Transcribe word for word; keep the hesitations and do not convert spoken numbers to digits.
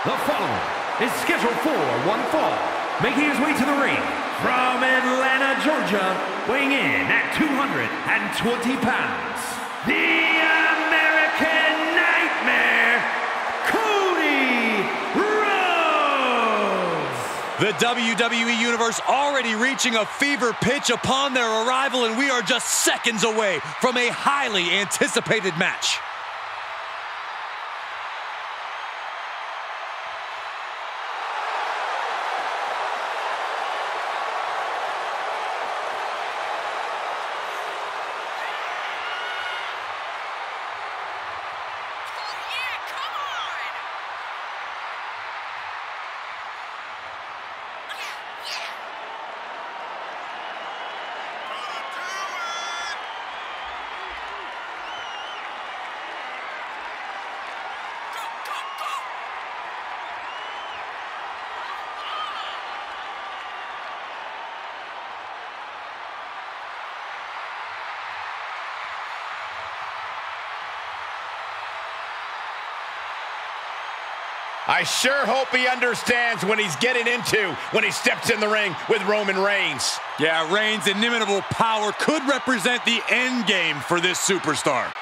The following is scheduled for one fall, making his way to the ring from Atlanta, Georgia, weighing in at two hundred twenty pounds, the American Nightmare, Cody Rhodes. The W W E Universe already reaching a fever pitch upon their arrival, and we are just seconds away from a highly anticipated match. I sure hope he understands what he's getting into when he steps in the ring with Roman Reigns. Yeah, Reigns' inimitable power could represent the end game for this superstar.